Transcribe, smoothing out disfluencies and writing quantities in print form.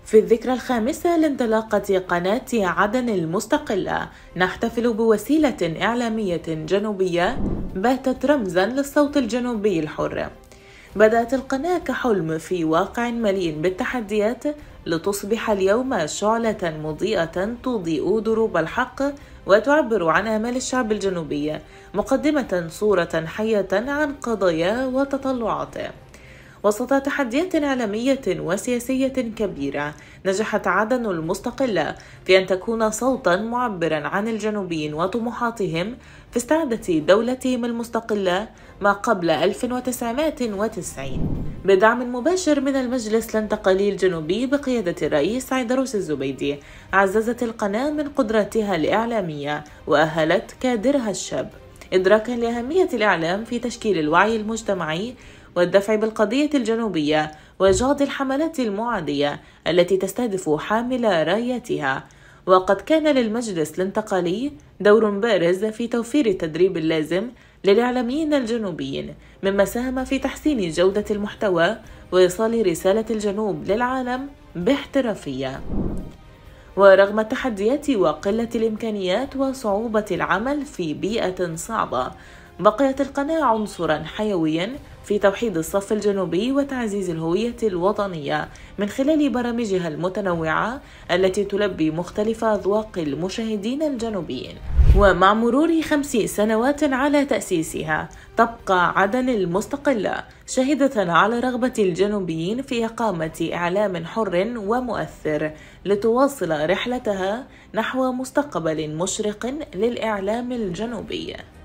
في الذكرى الخامسة لانطلاقة قناة عدن المستقلة، نحتفل بوسيلة إعلامية جنوبية باتت رمزاً للصوت الجنوبي الحر. بدأت القناة كحلم في واقع مليء بالتحديات لتصبح اليوم شعلة مضيئة تضيء دروب الحق وتعبر عن آمال الشعب الجنوبي، مقدمة صورة حية عن قضايا وتطلعاته. وسط تحديات إعلامية وسياسية كبيرة، نجحت عدن المستقلة في أن تكون صوتاً معبراً عن الجنوبيين وطموحاتهم في استعادة دولتهم المستقلة ما قبل 1990 بدعم مباشر من المجلس الانتقالي الجنوبي بقيادة الرئيس عيدروس الزبيدي. عززت القناة من قدراتها الإعلامية وأهلت كادرها الشاب إدراكاً لأهمية الإعلام في تشكيل الوعي المجتمعي والدفع بالقضية الجنوبية وإجهاض الحملات المعادية التي تستهدف حامل رايتها. وقد كان للمجلس الانتقالي دور بارز في توفير التدريب اللازم للإعلاميين الجنوبيين، مما ساهم في تحسين جودة المحتوى وإيصال رسالة الجنوب للعالم باحترافية. ورغم التحديات وقلة الإمكانيات وصعوبة العمل في بيئة صعبة، بقيت القناة عنصراً حيوياً في توحيد الصف الجنوبي وتعزيز الهوية الوطنية من خلال برامجها المتنوعة التي تلبي مختلف أذواق المشاهدين الجنوبيين. ومع مرور 5 سنوات على تأسيسها، تبقى عدن المستقلة شاهدة على رغبة الجنوبيين في إقامة إعلام حر ومؤثر لتواصل رحلتها نحو مستقبل مشرق للإعلام الجنوبي.